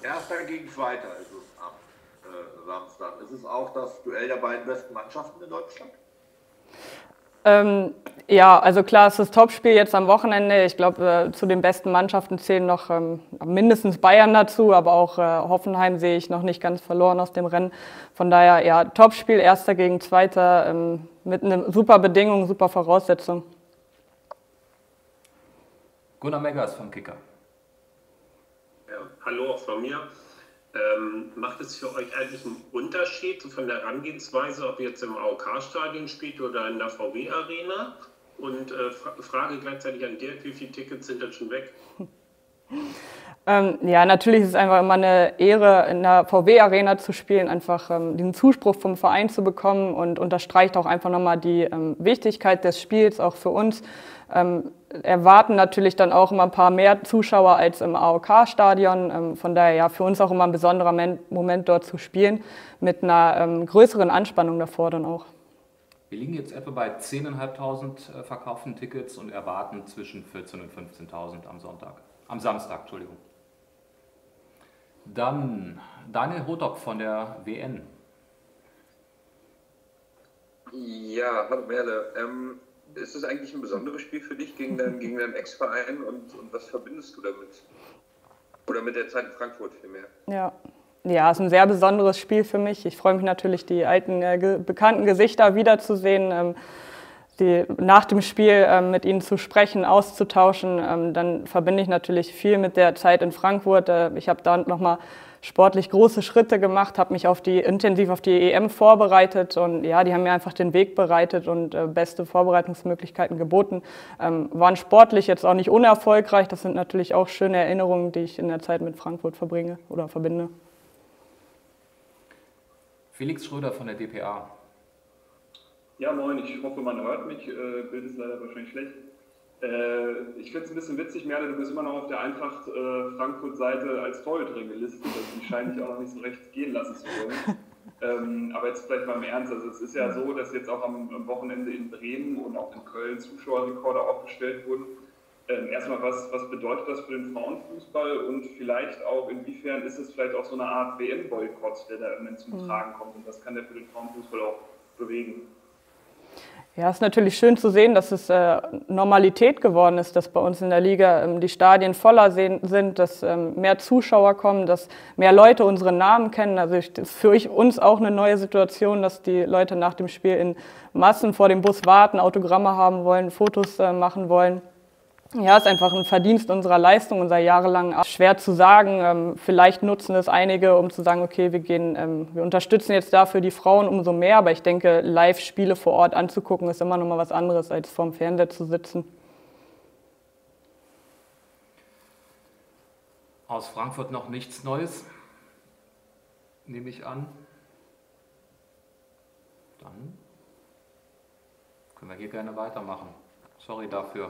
Erster gegen Zweiter ist es am Samstag. Ist es auch das Duell der beiden besten Mannschaften in Deutschland? Ja, also klar, es ist das Topspiel jetzt am Wochenende. Ich glaube, zu den besten Mannschaften zählen noch mindestens Bayern dazu, aber auch Hoffenheim sehe ich noch nicht ganz verloren aus dem Rennen. Von daher, ja, Topspiel, Erster gegen Zweiter, mit einer super Bedingung, super Voraussetzung. Gunnar Meggers vom Kicker. Ja, hallo auch von mir. Macht es für euch eigentlich einen Unterschied so von der Herangehensweise, ob ihr jetzt im AOK-Stadion spielt oder in der VW-Arena? Und Frage gleichzeitig an Dirk, wie viele Tickets sind denn schon weg? Ja, natürlich ist es einfach immer eine Ehre, in der VW-Arena zu spielen, einfach diesen Zuspruch vom Verein zu bekommen und unterstreicht auch einfach nochmal die Wichtigkeit des Spiels, auch für uns. Erwarten natürlich dann auch immer ein paar mehr Zuschauer als im AOK-Stadion. Von daher ja für uns auch immer ein besonderer Moment dort zu spielen, mit einer größeren Anspannung davor dann auch. Wir liegen jetzt etwa bei 10.500 verkauften Tickets und erwarten zwischen 14.000 und 15.000 am Samstag, Entschuldigung. Dann Daniel Hodok von der WN. Ja, hallo Merle. Ist es eigentlich ein besonderes Spiel für dich gegen deinen Ex-Verein und was verbindest du damit? Oder mit der Zeit in Frankfurt vielmehr? Ja, es ist ein sehr besonderes Spiel für mich. Ich freue mich natürlich, die alten, bekannten Gesichter wiederzusehen, nach dem Spiel mit ihnen zu sprechen, auszutauschen. Dann verbinde ich natürlich viel mit der Zeit in Frankfurt. Ich habe da nochmal sportlich große Schritte gemacht, habe mich intensiv auf die EM vorbereitet und ja, die haben mir einfach den Weg bereitet und beste Vorbereitungsmöglichkeiten geboten. Waren sportlich jetzt auch nicht unerfolgreich. Das sind natürlich auch schöne Erinnerungen, die ich in der Zeit mit Frankfurt verbringe oder verbinde. Felix Schröder von der dpa. Ja, moin, ich hoffe, man hört mich. Bild ist leider wahrscheinlich schlecht. Ich finde es ein bisschen witzig, Merle, du bist immer noch auf der Eintracht Frankfurt-Seite als Torhüterin gelistet. Also die scheinen dich auch noch nicht so recht gehen lassen zu wollen. Aber jetzt vielleicht mal im Ernst. Also es ist ja so, dass jetzt auch am Wochenende in Bremen und auch in Köln Zuschauerrekorde aufgestellt wurden. Erstmal, was bedeutet das für den Frauenfußball und vielleicht auch, inwiefern ist es vielleicht auch so eine Art WM-Boykott, der da irgendwann zum Tragen kommt und was kann der für den Frauenfußball auch bewegen? Ja, es ist natürlich schön zu sehen, dass es Normalität geworden ist, dass bei uns in der Liga die Stadien voller sind, dass mehr Zuschauer kommen, dass mehr Leute unsere Namen kennen. Also das ist für uns auch eine neue Situation, dass die Leute nach dem Spiel in Massen vor dem Bus warten, Autogramme haben wollen, Fotos machen wollen. Ja, ist einfach ein Verdienst unserer Leistung, unser jahrelang schwer zu sagen. Vielleicht nutzen es einige, um zu sagen, okay, wir unterstützen jetzt dafür die Frauen umso mehr. Aber ich denke, Live-Spiele vor Ort anzugucken, ist immer noch mal was anderes, als vorm Fernseher zu sitzen. Aus Frankfurt noch nichts Neues, nehme ich an. Dann können wir hier gerne weitermachen. Sorry dafür.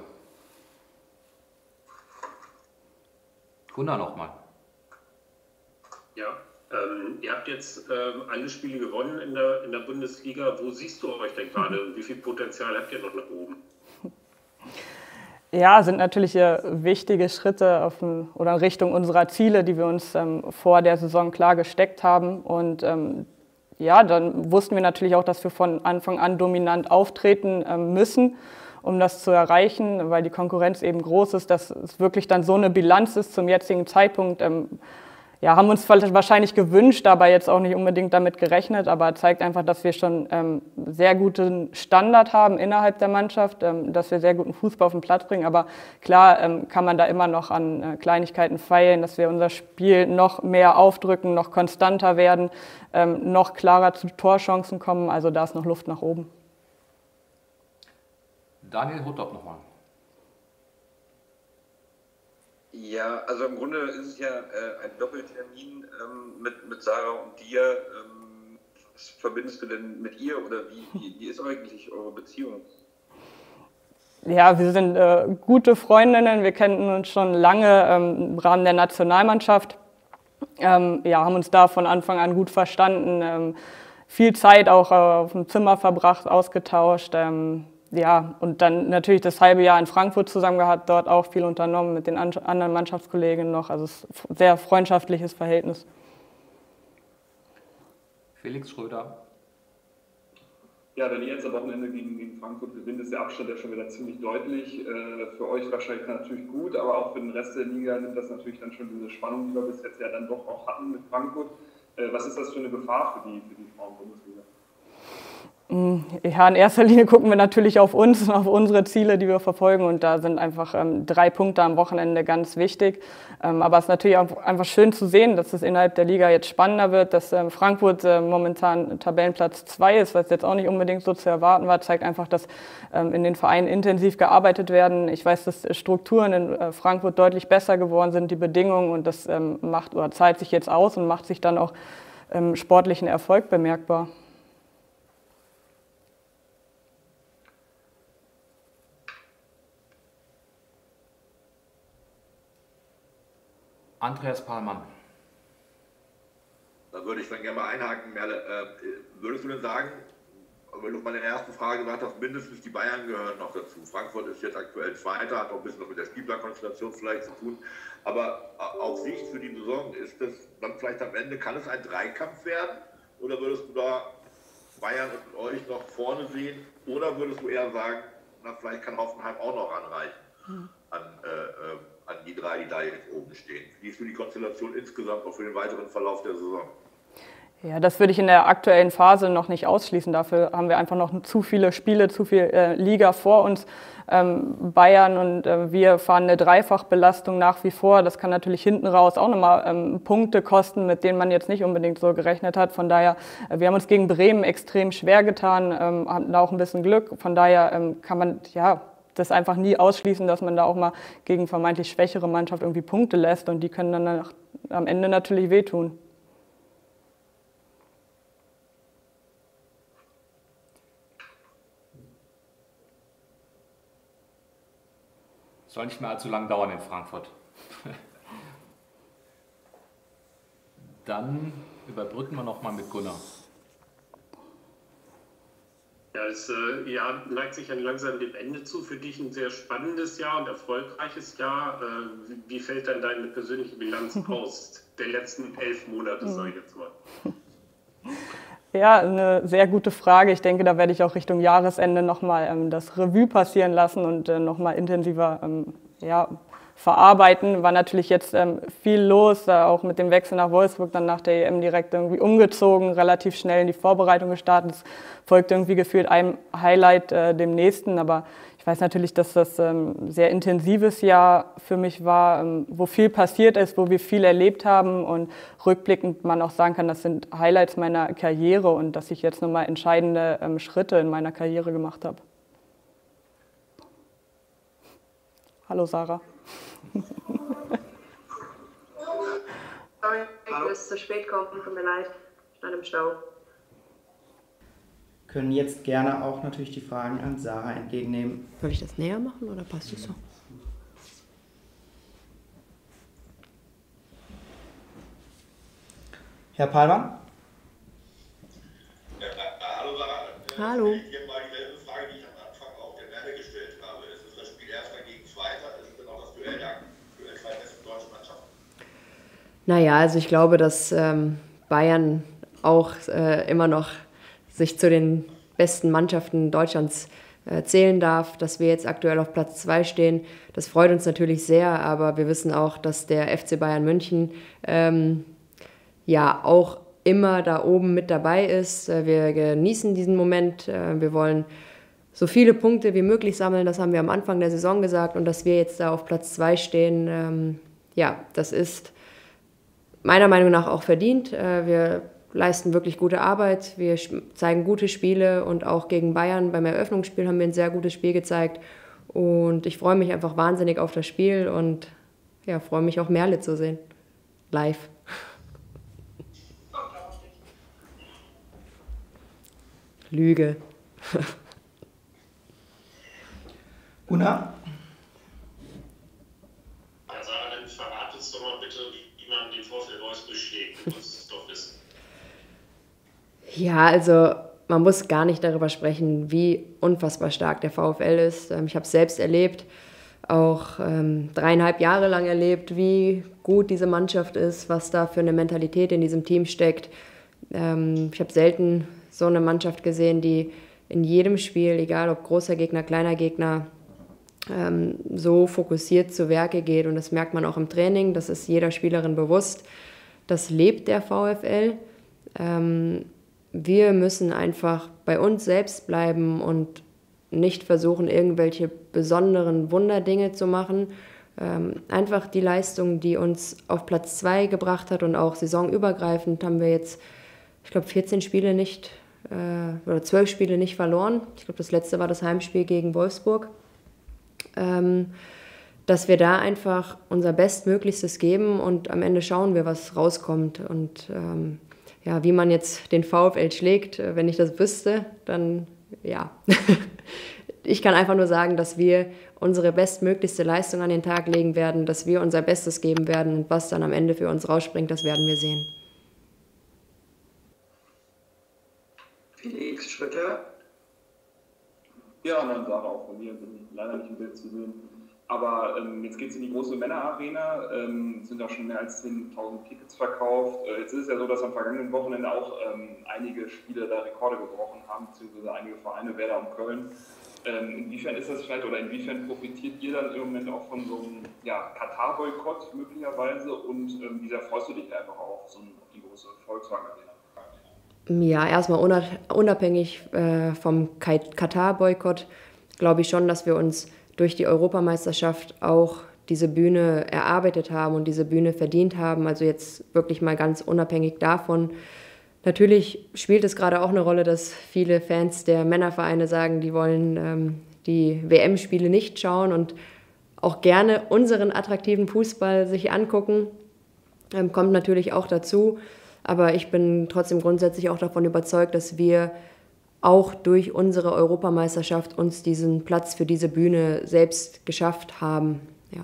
Gunnar nochmal. Ja, ihr habt jetzt alle Spiele gewonnen in der Bundesliga. Wo siehst du euch denn gerade und wie viel Potenzial habt ihr noch nach oben? Ja, sind natürlich wichtige Schritte in Richtung unserer Ziele, die wir uns vor der Saison klar gesteckt haben. Und ja, dann wussten wir natürlich auch, dass wir von Anfang an dominant auftreten müssen, um das zu erreichen, weil die Konkurrenz eben groß ist, dass es wirklich dann so eine Bilanz ist zum jetzigen Zeitpunkt. Ja, haben uns wahrscheinlich gewünscht, aber jetzt auch nicht unbedingt damit gerechnet, aber zeigt einfach, dass wir schon sehr guten Standard haben innerhalb der Mannschaft, dass wir sehr guten Fußball auf den Platz bringen. Aber klar kann man da immer noch an Kleinigkeiten feilen, dass wir unser Spiel noch mehr aufdrücken, noch konstanter werden, noch klarer zu Torchancen kommen. Also da ist noch Luft nach oben. Daniel Hodok nochmal. Ja, also im Grunde ist es ja ein Doppeltermin mit Sarah und dir. Was verbindest du denn mit ihr oder wie ist eigentlich eure Beziehung? Ja, wir sind gute Freundinnen, wir kennen uns schon lange im Rahmen der Nationalmannschaft. Ja, haben uns da von Anfang an gut verstanden, viel Zeit auch auf dem Zimmer verbracht, ausgetauscht. ja, und dann natürlich das halbe Jahr in Frankfurt zusammen gehabt, dort auch viel unternommen mit den anderen Mannschaftskollegen noch. Also es ist ein sehr freundschaftliches Verhältnis. Felix Schröder. Ja, wenn ihr jetzt am Wochenende gegen Frankfurt gewinnt, ist der Abstand ja schon wieder ziemlich deutlich. Für euch wahrscheinlich natürlich gut, aber auch für den Rest der Liga nimmt das natürlich dann schon diese Spannung, die wir bis jetzt ja dann doch auch hatten mit Frankfurt. Was ist das für eine Gefahr für die Frauen-Bundesliga? Ja, in erster Linie gucken wir natürlich auf uns und auf unsere Ziele, die wir verfolgen, und da sind einfach 3 Punkte am Wochenende ganz wichtig. Aber es ist natürlich auch einfach schön zu sehen, dass es innerhalb der Liga jetzt spannender wird, dass Frankfurt momentan Tabellenplatz 2 ist, was jetzt auch nicht unbedingt so zu erwarten war, zeigt einfach, dass in den Vereinen intensiv gearbeitet werden. Ich weiß, dass Strukturen in Frankfurt deutlich besser geworden sind, die Bedingungen, und das macht oder zahlt sich jetzt aus und macht sich dann auch sportlichen Erfolg bemerkbar. Andreas Pahlmann. Da würde ich dann gerne mal einhaken, Merle. Würdest du denn sagen, weil du bei der ersten Frage gesagt hast, mindestens die Bayern gehören noch dazu. Frankfurt ist jetzt aktuell Zweiter, hat auch ein bisschen noch mit der Spielplankonstellation vielleicht zu tun. Aber auf Sicht für die Saison ist das dann vielleicht am Ende, kann es ein Dreikampf werden? Oder würdest du da Bayern und euch noch vorne sehen? Oder würdest du eher sagen, na, vielleicht kann Hoffenheim auch noch anreichen an die 3, die da jetzt oben stehen? Wie ist für die Konstellation insgesamt auch für den weiteren Verlauf der Saison? Ja, das würde ich in der aktuellen Phase noch nicht ausschließen. Dafür haben wir einfach noch zu viele Spiele, zu viel Liga vor uns. Bayern und wir fahren eine Dreifachbelastung nach wie vor. Das kann natürlich hinten raus auch nochmal Punkte kosten, mit denen man jetzt nicht unbedingt so gerechnet hat. Von daher, wir haben uns gegen Bremen extrem schwer getan, hatten da auch ein bisschen Glück. Von daher kann man das einfach nie ausschließen, dass man da auch mal gegen vermeintlich schwächere Mannschaft irgendwie Punkte lässt, und die können dann am Ende natürlich wehtun. Soll nicht mehr allzu lang dauern in Frankfurt. Dann überbrücken wir nochmal mit Gunnar. Ja, das Jahr neigt sich dann langsam dem Ende zu. Für dich ein sehr spannendes Jahr und erfolgreiches Jahr. Wie fällt dann deine persönliche Bilanz aus der letzten 11 Monate, sage ich jetzt mal? Ja, eine sehr gute Frage. Ich denke, da werde ich auch Richtung Jahresende nochmal das Revue passieren lassen und nochmal intensiver verarbeiten. War natürlich jetzt viel los, auch mit dem Wechsel nach Wolfsburg, dann nach der EM direkt irgendwie umgezogen, relativ schnell in die Vorbereitung gestartet. Es folgte irgendwie gefühlt einem Highlight dem nächsten, aber ich weiß natürlich, dass das ein sehr intensives Jahr für mich war, wo viel passiert ist, wo wir viel erlebt haben und rückblickend man auch sagen kann, das sind Highlights meiner Karriere und dass ich jetzt nochmal entscheidende Schritte in meiner Karriere gemacht habe. Hallo Sarah. Sorry, ich muss zu spät kommen, tut mir leid, ich stand im Stau. Können jetzt gerne auch natürlich die Fragen an Sarah entgegennehmen. Soll ich das näher machen oder passt es so? Herr Pahlmann? Ja, hallo Sarah. Hallo. Hier mal dieselbe Frage, die ich am Anfang auch der Merle gestellt habe. Ist es das Spiel Erster gegen Zweiter? Ist es denn auch das Duell der aktuell zwei besten deutschen Mannschaften? Naja, also ich glaube, dass Bayern auch immer noch sich zu den besten Mannschaften Deutschlands zählen darf, dass wir jetzt aktuell auf Platz 2 stehen. Das freut uns natürlich sehr, aber wir wissen auch, dass der FC Bayern München ja auch immer da oben mit dabei ist. Wir genießen diesen Moment. Wir wollen so viele Punkte wie möglich sammeln. Das haben wir am Anfang der Saison gesagt. Und dass wir jetzt da auf Platz 2 stehen, ja, das ist meiner Meinung nach auch verdient. Wir leisten wirklich gute Arbeit. Wir zeigen gute Spiele und auch gegen Bayern beim Eröffnungsspiel haben wir ein sehr gutes Spiel gezeigt. Und ich freue mich einfach wahnsinnig auf das Spiel und ja, freue mich auch Merle zu sehen. Live. Lüge. Gunnar? Ja, Sarah, dann verrat uns doch mal bitte, wie man den VfL Wolfsburg schlägt. Du musst es doch wissen. Ja, also man muss gar nicht darüber sprechen, wie unfassbar stark der VfL ist. Ich habe es selbst erlebt, auch 3,5 Jahre lang erlebt, wie gut diese Mannschaft ist, was da für eine Mentalität in diesem Team steckt. Ich habe selten so eine Mannschaft gesehen, die in jedem Spiel, egal ob großer Gegner, kleiner Gegner, so fokussiert zu Werke geht. Und das merkt man auch im Training, das ist jeder Spielerin bewusst. Das lebt der VfL. Wir müssen einfach bei uns selbst bleiben und nicht versuchen, irgendwelche besonderen Wunderdinge zu machen. Einfach die Leistung, die uns auf Platz 2 gebracht hat und auch saisonübergreifend haben wir jetzt, ich glaube, 14 Spiele nicht oder 12 Spiele nicht verloren. Ich glaube, das letzte war das Heimspiel gegen Wolfsburg. Dass wir da einfach unser Bestmöglichstes geben und am Ende schauen wir, was rauskommt. Und ja, wie man jetzt den VfL schlägt, wenn ich das wüsste, dann ja. Ich kann einfach nur sagen, dass wir unsere bestmöglichste Leistung an den Tag legen werden, dass wir unser Bestes geben werden und was dann am Ende für uns rausspringt, das werden wir sehen. Felix Schröter. Ja, nein, Sarah auch von mir, bin leider nicht im Bild zu sehen. Aber jetzt geht es in die große Männerarena, sind auch schon mehr als 10.000 Tickets verkauft. Jetzt ist es ja so, dass am vergangenen Wochenende auch einige Spiele da Rekorde gebrochen haben, beziehungsweise einige Vereine, Werder und Köln. Inwiefern ist das vielleicht oder inwiefern profitiert ihr dann im Moment auch von so einem Katar-Boykott möglicherweise und wie sehr freust du dich da einfach auch auf die große Volkswagen-Arena? Ja, erstmal unabhängig vom Katar-Boykott glaube ich schon, dass wir uns durch die Europameisterschaft auch diese Bühne erarbeitet haben und diese Bühne verdient haben. Also jetzt wirklich mal ganz unabhängig davon. Natürlich spielt es gerade auch eine Rolle, dass viele Fans der Männervereine sagen, die wollen die WM-Spiele nicht schauen und auch gerne unseren attraktiven Fußball sich angucken. Kommt natürlich auch dazu. Aber ich bin trotzdem grundsätzlich auch davon überzeugt, dass wir auch durch unsere Europameisterschaft uns diesen Platz für diese Bühne selbst geschafft haben. Ja.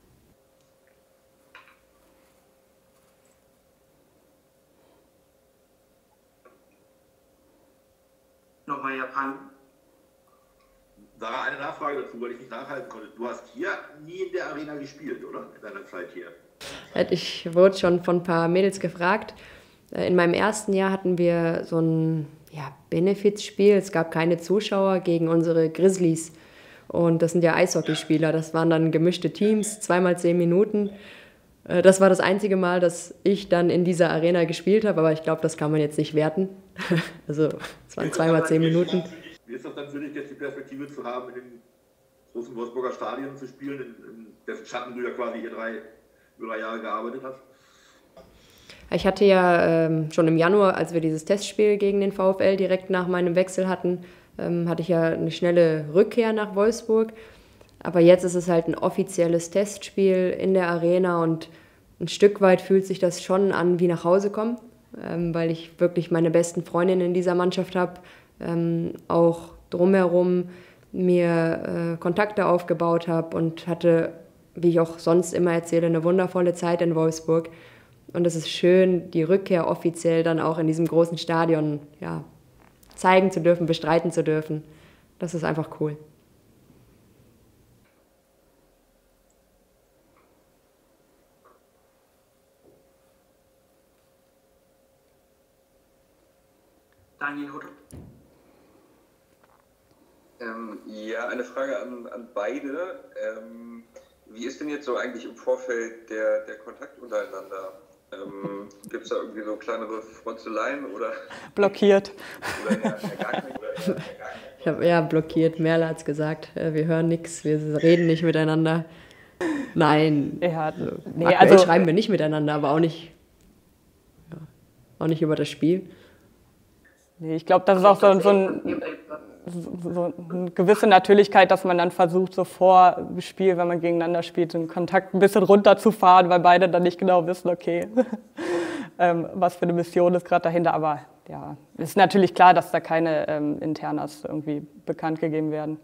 Nochmal Japan. Sarah, eine Nachfrage dazu, weil ich nicht nachhalten konnte. Du hast hier nie in der Arena gespielt, oder? In deiner Zeit hier? Ich wurde schon von ein paar Mädels gefragt. In meinem ersten Jahr hatten wir so ein Benefizspiel. Es gab keine Zuschauer gegen unsere Grizzlies. Und das sind ja Eishockeyspieler. Das waren dann gemischte Teams, 2x10 Minuten. Das war das einzige Mal, dass ich dann in dieser Arena gespielt habe. Aber ich glaube, das kann man jetzt nicht werten. Also es waren 2x10 Minuten. Wie ist das dann für dich, jetzt die Perspektive zu haben, in dem großen Wolfsburger Stadion zu spielen, in dessen Schatten du ja quasi hier über 3 Jahre gearbeitet hast? Ich hatte ja schon im Januar, als wir dieses Testspiel gegen den VfL direkt nach meinem Wechsel hatten, hatte ich ja eine schnelle Rückkehr nach Wolfsburg. Aber jetzt ist es halt ein offizielles Testspiel in der Arena und ein Stück weit fühlt sich das schon an wie nach Hause kommen, weil ich wirklich meine besten Freundinnen in dieser Mannschaft habe, auch drumherum mir Kontakte aufgebaut habe und hatte, wie ich auch sonst immer erzähle, eine wundervolle Zeit in Wolfsburg. Und es ist schön, die Rückkehr offiziell dann auch in diesem großen Stadion zeigen zu dürfen, bestreiten zu dürfen. Das ist einfach cool. Daniel Hutter. Ja, eine Frage an beide. Wie ist denn jetzt so eigentlich im Vorfeld der Kontakt untereinander? Gibt es da irgendwie so kleinere Frotzeleien oder? Blockiert. Oder gar nicht? Ich habe blockiert. Merle hat es gesagt. Wir hören nichts, wir reden nicht miteinander. Nein. Ja, Aktuell schreiben wir nicht miteinander, aber auch nicht über das Spiel. Nee, ich glaube, das ist auch so eine gewisse Natürlichkeit, dass man dann versucht, so vor dem Spiel, wenn man gegeneinander spielt, den Kontakt ein bisschen runterzufahren, weil beide dann nicht genau wissen, okay, was für eine Mission ist gerade dahinter. Aber ja, es ist natürlich klar, dass da keine Internas irgendwie bekannt gegeben werden.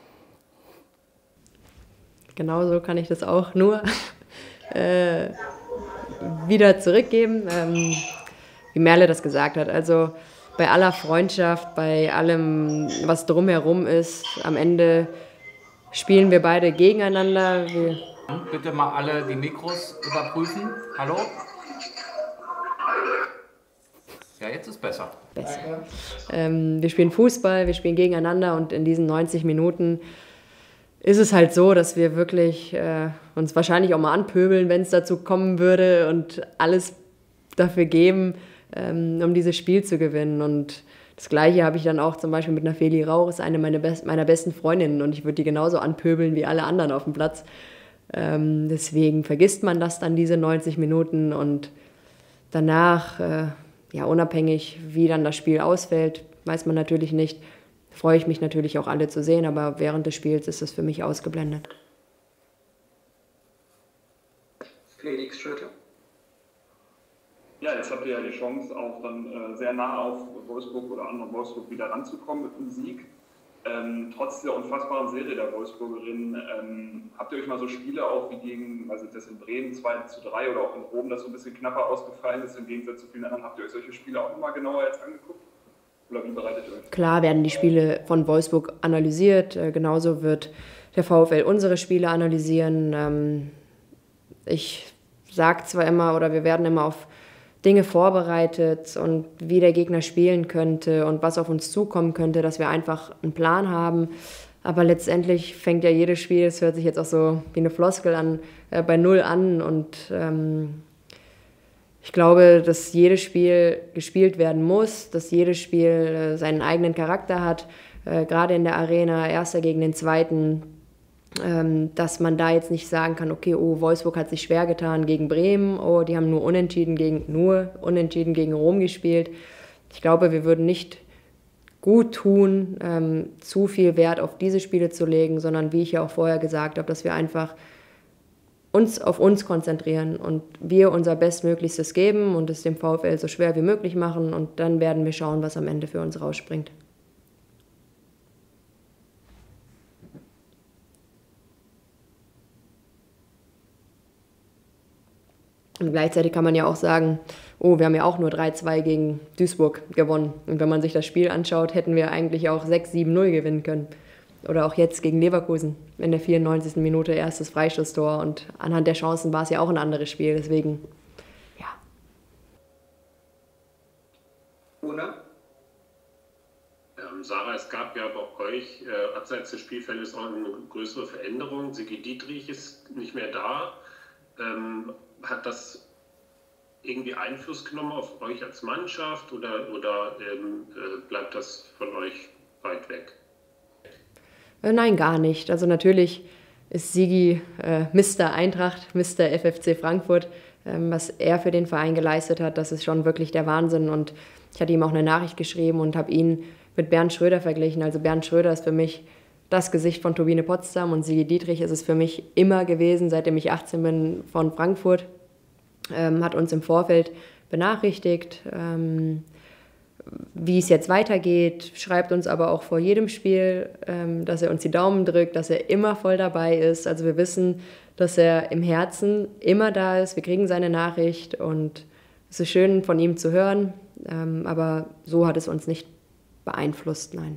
Genauso kann ich das auch nur wieder zurückgeben, wie Merle das gesagt hat. Also bei aller Freundschaft, bei allem, was drumherum ist, am Ende spielen wir beide gegeneinander. Bitte mal alle die Mikros überprüfen. Hallo? Ja, jetzt ist besser. Wir spielen Fußball, wir spielen gegeneinander und in diesen 90 Minuten ist es halt so, dass wir wirklich uns wahrscheinlich auch mal anpöbeln, wenn es dazu kommen würde und alles dafür geben, um dieses Spiel zu gewinnen. Und das Gleiche habe ich dann auch zum Beispiel mit einer Feli Rauch, ist eine meiner besten Freundinnen und ich würde die genauso anpöbeln wie alle anderen auf dem Platz. Deswegen vergisst man das dann, diese 90 Minuten und danach, ja, unabhängig wie dann das Spiel ausfällt, weiß man natürlich nicht, freue ich mich natürlich auch alle zu sehen, aber während des Spiels ist es für mich ausgeblendet. Felix Schröter. Ja, jetzt habt ihr ja die Chance, auch dann sehr nah auf Wolfsburg oder an Wolfsburg wieder ranzukommen mit einem Sieg. Trotz der unfassbaren Serie der Wolfsburgerinnen, habt ihr euch mal so Spiele auch wie gegen, weiß ich, das in Bremen 2:3 oder auch in Rom, das so ein bisschen knapper ausgefallen ist, im Gegensatz zu vielen anderen, habt ihr euch solche Spiele auch nochmal genauer jetzt angeguckt? Oder wie bereitet ihr euch? Klar werden die Spiele von Wolfsburg analysiert, genauso wird der VfL unsere Spiele analysieren. Ich sage zwar immer, oder wir werden immer auf Dinge vorbereitet und wie der Gegner spielen könnte und was auf uns zukommen könnte, dass wir einfach einen Plan haben. Aber letztendlich fängt ja jedes Spiel, es hört sich jetzt auch so wie eine Floskel an, bei 0 an. Und ich glaube, dass jedes Spiel gespielt werden muss, dass jedes Spiel seinen eigenen Charakter hat, gerade in der Arena, Erster gegen den Zweiten. Dass man da jetzt nicht sagen kann, okay, oh, Wolfsburg hat sich schwer getan gegen Bremen, oh, die haben nur unentschieden gegen Rom gespielt. Ich glaube, wir würden nicht gut tun, zu viel Wert auf diese Spiele zu legen, sondern wie ich ja auch vorher gesagt habe, dass wir einfach uns auf uns konzentrieren und wir unser Bestmöglichstes geben und es dem VfL so schwer wie möglich machen und dann werden wir schauen, was am Ende für uns rausspringt. Und gleichzeitig kann man ja auch sagen, oh, wir haben ja auch nur 3:2 gegen Duisburg gewonnen. Und wenn man sich das Spiel anschaut, hätten wir eigentlich auch 6-7-0 gewinnen können. Oder auch jetzt gegen Leverkusen in der 94. Minute erstes Freistoßtor. Und anhand der Chancen war es ja auch ein anderes Spiel. Deswegen, ja. Una? Sarah, es gab ja bei euch abseits des Spielfeldes auch eine größere Veränderung. Sigi Dietrich ist nicht mehr da. Hat das irgendwie Einfluss genommen auf euch als Mannschaft oder bleibt das von euch weit weg? Nein, gar nicht. Also natürlich ist Sigi Mr. Eintracht, Mr. FFC Frankfurt. Was er für den Verein geleistet hat, das ist schon wirklich der Wahnsinn. Und ich hatte ihm auch eine Nachricht geschrieben und habe ihn mit Bernd Schröder verglichen. Also Bernd Schröder ist für mich das Gesicht von Turbine Potsdam und Sigi Dietrich ist es für mich immer gewesen, seitdem ich 18 bin, von Frankfurt. Hat uns im Vorfeld benachrichtigt, wie es jetzt weitergeht, schreibt uns aber auch vor jedem Spiel, dass er uns die Daumen drückt, dass er immer voll dabei ist. Also wir wissen, dass er im Herzen immer da ist. Wir kriegen seine Nachricht und es ist schön von ihm zu hören, aber so hat es uns nicht beeinflusst, nein.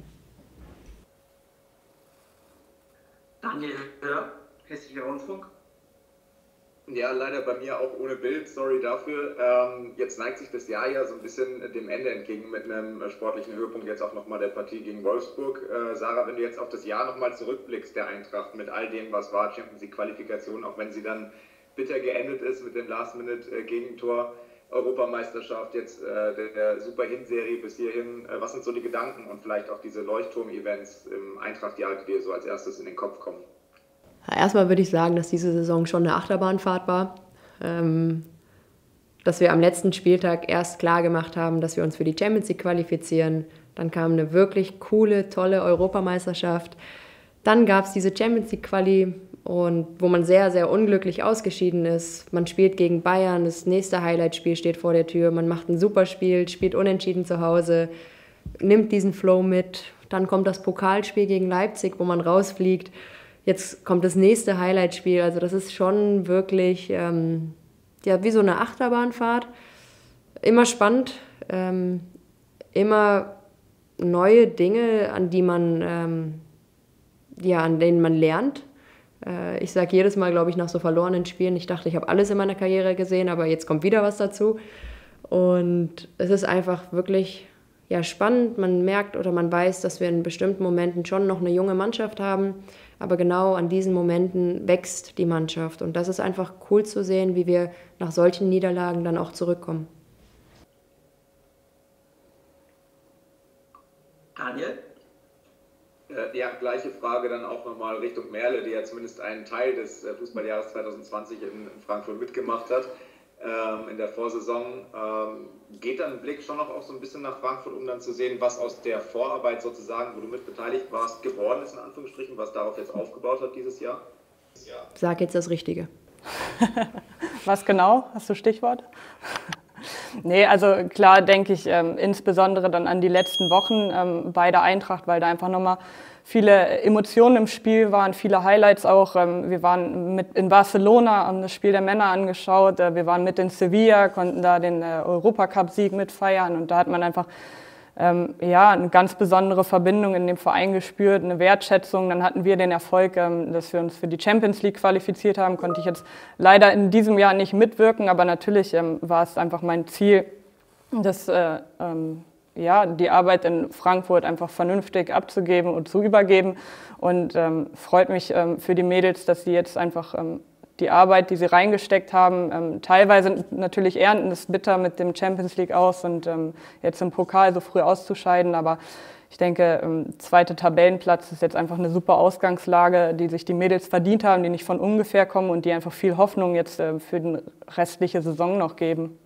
Daniel Hör, Hessischer Rundfunk. Ja, leider bei mir auch ohne Bild, sorry dafür. Jetzt neigt sich das Jahr ja so ein bisschen dem Ende entgegen mit einem sportlichen Höhepunkt, jetzt auch nochmal der Partie gegen Wolfsburg. Sarah, wenn du jetzt auf das Jahr nochmal zurückblickst, der Eintracht, mit all dem, was war, Champions League Qualifikation, auch wenn sie dann bitter geendet ist mit dem Last-Minute-Gegentor, Europameisterschaft, jetzt der super Hinserie bis hierhin. Was sind so die Gedanken und vielleicht auch diese Leuchtturm-Events im Eintracht-Jahr, die dir so als erstes in den Kopf kommen? Erstmal würde ich sagen, dass diese Saison schon eine Achterbahnfahrt war. Dass wir am letzten Spieltag erst klar gemacht haben, dass wir uns für die Champions League qualifizieren. Dann kam eine wirklich coole, tolle Europameisterschaft. Dann gab es diese Champions League Quali, und wo man sehr, sehr unglücklich ausgeschieden ist. Man spielt gegen Bayern, das nächste Highlight-Spiel steht vor der Tür. Man macht ein super Spiel, spielt unentschieden zu Hause, nimmt diesen Flow mit. Dann kommt das Pokalspiel gegen Leipzig, wo man rausfliegt. Jetzt kommt das nächste Highlight-Spiel. Also das ist schon wirklich ja, wie so eine Achterbahnfahrt. Immer spannend, immer neue Dinge, an denen man lernt. Ich sage jedes Mal, glaube ich, nach so verlorenen Spielen, ich dachte, ich habe alles in meiner Karriere gesehen, aber jetzt kommt wieder was dazu. Und es ist einfach wirklich spannend. Man merkt oder man weiß, dass wir in bestimmten Momenten schon noch eine junge Mannschaft haben, aber genau an diesen Momenten wächst die Mannschaft. Und das ist einfach cool zu sehen, wie wir nach solchen Niederlagen dann auch zurückkommen. Daniel? Ja, gleiche Frage dann auch nochmal Richtung Merle, die ja zumindest einen Teil des Fußballjahres 2020 in Frankfurt mitgemacht hat, in der Vorsaison. Geht dann ein Blick schon noch auch so ein bisschen nach Frankfurt, um dann zu sehen, was aus der Vorarbeit sozusagen, wo du mit beteiligt warst, geworden ist, in Anführungsstrichen, was darauf jetzt aufgebaut hat dieses Jahr? Sag jetzt das Richtige. Was genau? Hast du Stichwort? Nee, also klar denke ich insbesondere dann an die letzten Wochen bei der Eintracht, weil da einfach nochmal viele Emotionen im Spiel waren, viele Highlights auch. Wir waren mit in Barcelona, haben das Spiel der Männer angeschaut, wir waren mit in Sevilla, konnten da den Europacup-Sieg mitfeiern und da hat man einfach eine ganz besondere Verbindung in dem Verein gespürt, eine Wertschätzung. Dann hatten wir den Erfolg, dass wir uns für die Champions League qualifiziert haben. Konnte ich jetzt leider in diesem Jahr nicht mitwirken, aber natürlich war es einfach mein Ziel, dass die Arbeit in Frankfurt einfach vernünftig abzugeben und zu übergeben. Und freut mich für die Mädels, dass sie jetzt einfach die Arbeit, die sie reingesteckt haben, teilweise natürlich ernten es bitter mit dem Champions League aus und jetzt im Pokal so früh auszuscheiden, aber ich denke, zweiter Tabellenplatz ist jetzt einfach eine super Ausgangslage, die sich die Mädels verdient haben, die nicht von ungefähr kommen und die einfach viel Hoffnung jetzt für die restliche Saison noch geben.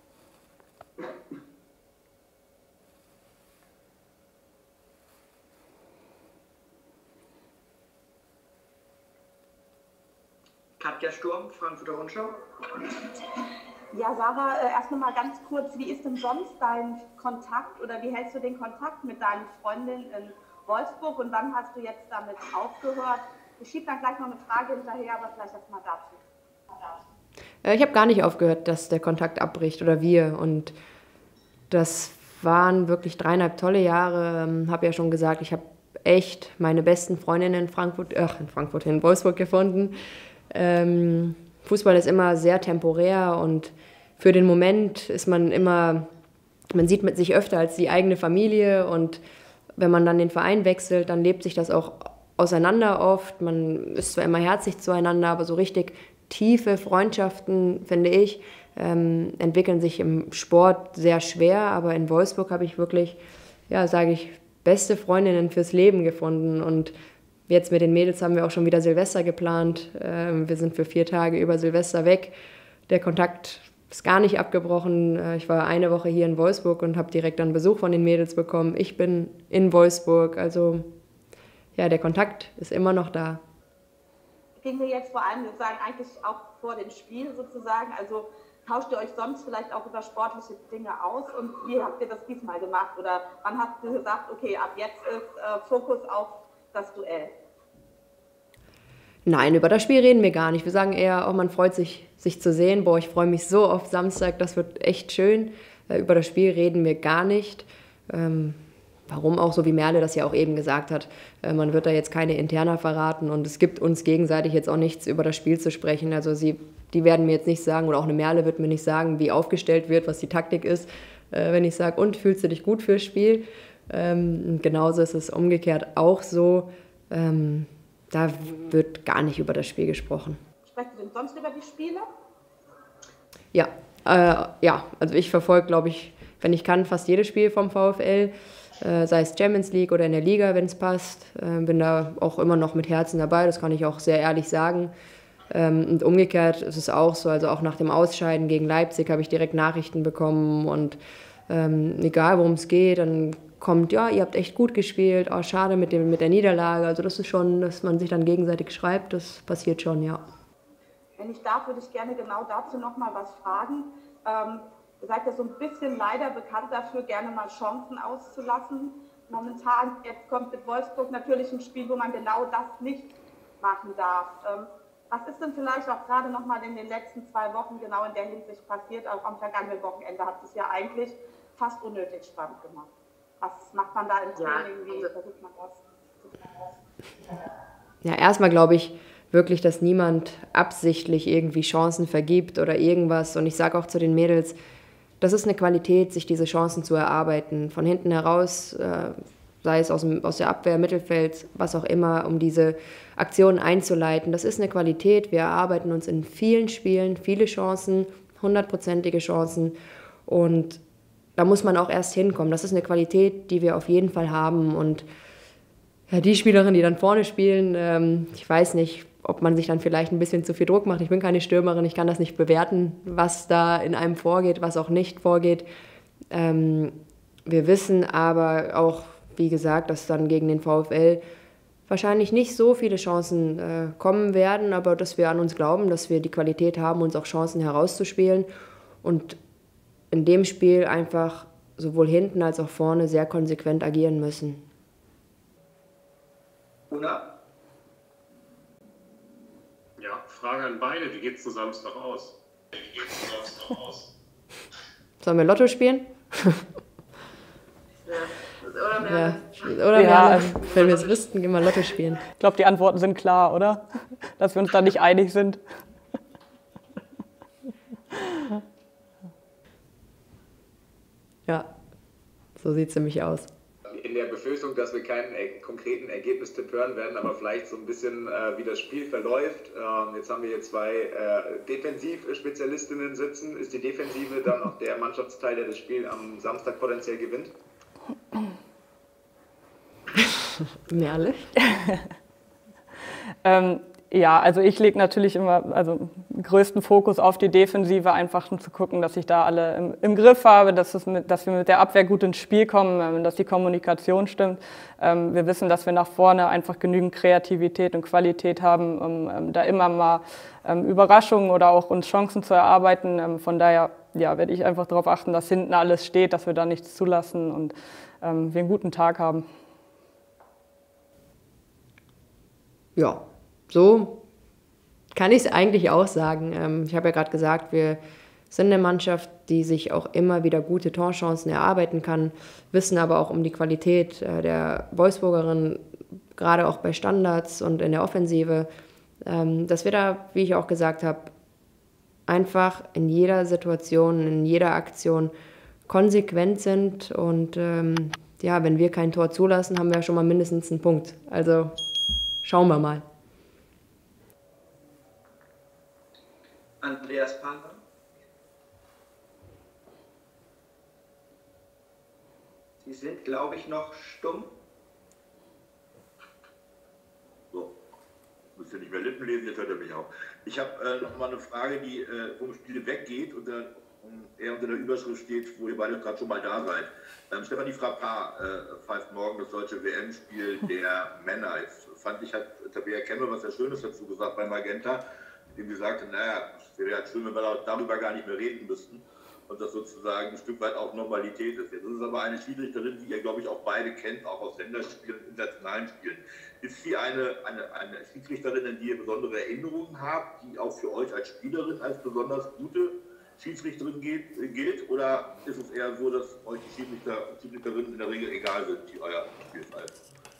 Katja Sturm, Frankfurter Rundschau. Ja, Sarah, erst noch mal ganz kurz, wie ist denn sonst dein Kontakt oder wie hältst du den Kontakt mit deinen Freundinnen in Wolfsburg und wann hast du jetzt damit aufgehört? Ich schiebe dann gleich noch eine Frage hinterher, aber vielleicht erst mal dazu. Ich habe gar nicht aufgehört, dass der Kontakt abbricht oder wir. Und das waren wirklich 3,5 tolle Jahre. Habe ja schon gesagt, ich habe echt meine besten Freundinnen in Wolfsburg gefunden. Fußball ist immer sehr temporär und für den Moment ist man sieht mit sich öfter als die eigene Familie und wenn man dann den Verein wechselt, dann lebt sich das auch auseinander oft. Man ist zwar immer herzlich zueinander, aber so richtig tiefe Freundschaften, finde ich, entwickeln sich im Sport sehr schwer, aber in Wolfsburg habe ich wirklich, beste Freundinnen fürs Leben gefunden und jetzt mit den Mädels haben wir auch schon wieder Silvester geplant. Wir sind für 4 Tage über Silvester weg. Der Kontakt ist gar nicht abgebrochen. Ich war eine Woche hier in Wolfsburg und habe direkt dann Besuch von den Mädels bekommen. Ich bin in Wolfsburg. Also ja, der Kontakt ist immer noch da. Ging mir jetzt vor allem, wir sagen eigentlich auch vor dem Spiel sozusagen, also tauscht ihr euch sonst vielleicht auch über sportliche Dinge aus und wie habt ihr das diesmal gemacht? Oder wann habt ihr gesagt, okay, ab jetzt ist Fokus auf das Duell? Nein, über das Spiel reden wir gar nicht. Wir sagen eher, man freut sich zu sehen. Ich freue mich so auf Samstag, das wird echt schön. Über das Spiel reden wir gar nicht. Warum auch, so wie Merle das ja auch eben gesagt hat, man wird da jetzt keine Interna verraten und es gibt uns gegenseitig jetzt auch nichts über das Spiel zu sprechen. Also die werden mir jetzt nicht sagen, oder auch eine Merle wird mir nicht sagen, wie aufgestellt wird, was die Taktik ist. Wenn ich sage, und fühlst du dich gut fürs Spiel? Genauso ist es umgekehrt auch so. Da wird gar nicht über das Spiel gesprochen. Sprecht ihr denn sonst über die Spiele? Ja, also ich verfolge, glaube ich, wenn ich kann, fast jedes Spiel vom VfL, sei es Champions League oder in der Liga, wenn es passt. Bin da auch immer noch mit Herzen dabei, das kann ich auch sehr ehrlich sagen. Und umgekehrt ist es auch so, also auch nach dem Ausscheiden gegen Leipzig habe ich direkt Nachrichten bekommen und egal worum es geht, dann kommt, ja, ihr habt echt gut gespielt, schade mit der Niederlage. Also das ist schon, dass man sich dann gegenseitig schreibt, das passiert schon, ja. Wenn ich darf, würde ich gerne genau dazu noch mal was fragen. Ihr seid ja so ein bisschen leider bekannt dafür, gerne mal Chancen auszulassen. Momentan, jetzt kommt mit Wolfsburg natürlich ein Spiel, wo man genau das nicht machen darf. Was ist denn vielleicht auch gerade noch mal in den letzten 2 Wochen genau in der Hinsicht passiert? Auch am vergangenen Wochenende hat es ja eigentlich fast unnötig spannend gemacht. Was macht man da im Training? Wie versucht man das? Ja, erstmal glaube ich wirklich, dass niemand absichtlich irgendwie Chancen vergibt oder irgendwas. Und ich sage auch zu den Mädels, das ist eine Qualität, sich diese Chancen zu erarbeiten. Von hinten heraus, sei es aus der Abwehr, Mittelfeld, was auch immer, um diese Aktionen einzuleiten. Das ist eine Qualität. Wir erarbeiten uns in vielen Spielen viele Chancen, 100%ige Chancen. Und da muss man auch erst hinkommen. Das ist eine Qualität, die wir auf jeden Fall haben. Und ja, die Spielerinnen, die dann vorne spielen, ich weiß nicht, ob man sich dann vielleicht ein bisschen zu viel Druck macht. Ich bin keine Stürmerin, ich kann das nicht bewerten, was da in einem vorgeht, was auch nicht vorgeht. Wir wissen aber auch, wie gesagt, dass dann gegen den VfL wahrscheinlich nicht so viele Chancen kommen werden, aber dass wir an uns glauben, dass wir die Qualität haben, uns auch Chancen herauszuspielen und in dem Spiel einfach sowohl hinten als auch vorne sehr konsequent agieren müssen. Una? Ja, Frage an beide. Wie geht es am Samstag aus? Sollen wir Lotto spielen? Oder wenn wir es wüssten, gehen wir Lotto spielen. Ich glaube, die Antworten sind klar, oder? Dass wir uns da nicht einig sind. Ja, so sieht es nämlich aus. In der Befürchtung, dass wir keinen konkreten Ergebnistipp hören werden, aber vielleicht so ein bisschen, wie das Spiel verläuft. Jetzt haben wir hier zwei Defensivspezialistinnen sitzen. Ist die Defensive dann auch der Mannschaftsteil, der das Spiel am Samstag potenziell gewinnt? Merle? Ja, also ich lege natürlich immer größten Fokus auf die Defensive, einfach um zu gucken, dass ich da alle im Griff habe, dass wir mit der Abwehr gut ins Spiel kommen, dass die Kommunikation stimmt. Wir wissen, dass wir nach vorne einfach genügend Kreativität und Qualität haben, um da immer mal Überraschungen oder auch uns Chancen zu erarbeiten. Von daher werde ich einfach darauf achten, dass hinten alles steht, dass wir da nichts zulassen und wir einen guten Tag haben. Ja, so kann ich es eigentlich auch sagen. Ich habe ja gerade gesagt, wir sind eine Mannschaft, die sich auch immer wieder gute Torchancen erarbeiten kann, wissen aber auch um die Qualität der Wolfsburgerin, gerade auch bei Standards und in der Offensive, dass wir da, wie ich auch gesagt habe, einfach in jeder Situation, in jeder Aktion konsequent sind und wenn wir kein Tor zulassen, haben wir schon mal mindestens einen Punkt. Also schauen wir mal. Andreas Palmer. Sie sind, glaube ich, noch stumm. So, müsst ihr nicht mehr Lippen lesen, jetzt hört er mich auch. Ich habe noch mal eine Frage, die vom Spiel weggeht und eher unter der Überschrift steht, wo ihr beide gerade schon mal da seid. Stefanie Frappard pfeift morgen das deutsche WM-Spiel der Männer. Jetzt fand ich, hat Tabea Kemmel was sehr Schönes dazu gesagt bei Magenta, indem sie sagte, naja, es wäre ja schön, wenn wir darüber gar nicht mehr reden müssten und das sozusagen ein Stück weit auch Normalität ist. Jetzt ist es aber eine Schiedsrichterin, die ihr, glaube ich, auch beide kennt, auch aus Länderspielen, internationalen Spielen. Ist sie eine Schiedsrichterin, in die ihr besondere Erinnerungen habt, die auch für euch als Spielerin als besonders gute Schiedsrichterin gilt? Oder ist es eher so, dass euch die Schiedsrichterinnen in der Regel egal sind, die euer Spiel pfeifen?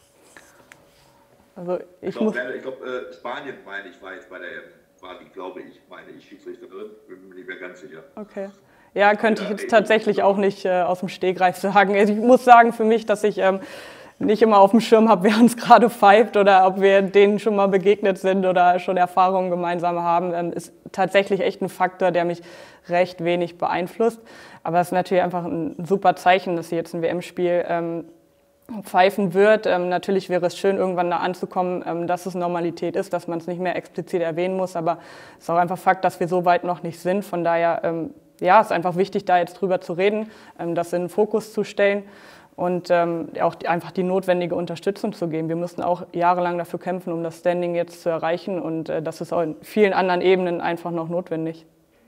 Also ich glaube, Spanien, meine ich, war jetzt bei der Schiedsrichterin, bin mir nicht mehr ganz sicher. Okay. Ja, könnte ich jetzt tatsächlich auch nicht aus dem Stegreif sagen. Also ich muss sagen für mich, dass ich nicht immer auf dem Schirm habe, wer uns gerade pfeift oder ob wir denen schon mal begegnet sind oder schon Erfahrungen gemeinsam haben, ist tatsächlich echt ein Faktor, der mich recht wenig beeinflusst. Aber es ist natürlich einfach ein super Zeichen, dass sie jetzt ein WM-Spiel pfeifen wird. Natürlich wäre es schön, irgendwann da anzukommen, dass es Normalität ist, dass man es nicht mehr explizit erwähnen muss, aber es ist auch einfach Fakt, dass wir so weit noch nicht sind. Von daher, es ist einfach wichtig, da jetzt drüber zu reden, das in den Fokus zu stellen und auch einfach die notwendige Unterstützung zu geben. Wir mussten auch jahrelang dafür kämpfen, um das Standing jetzt zu erreichen und das ist auch in vielen anderen Ebenen einfach noch notwendig.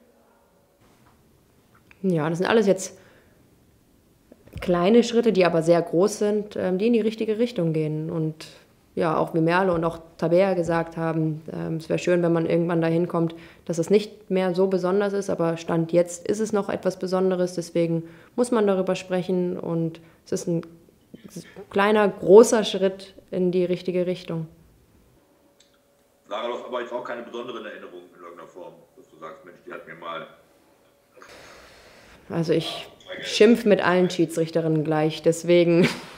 Ja, das sind alles jetzt kleine Schritte, die aber sehr groß sind, die in die richtige Richtung gehen. Und ja, auch wie Merle und auch Tabea gesagt haben, es wäre schön, wenn man irgendwann dahin kommt, dass es nicht mehr so besonders ist, aber Stand jetzt ist es noch etwas Besonderes, deswegen muss man darüber sprechen und es ist ein kleiner, großer Schritt in die richtige Richtung. Sarah, du hast aber jetzt auch keine besonderen Erinnerungen in irgendeiner Form, dass du sagst, Mensch, die hat mir mal... Also ich schimpf mit allen Schiedsrichterinnen gleich, deswegen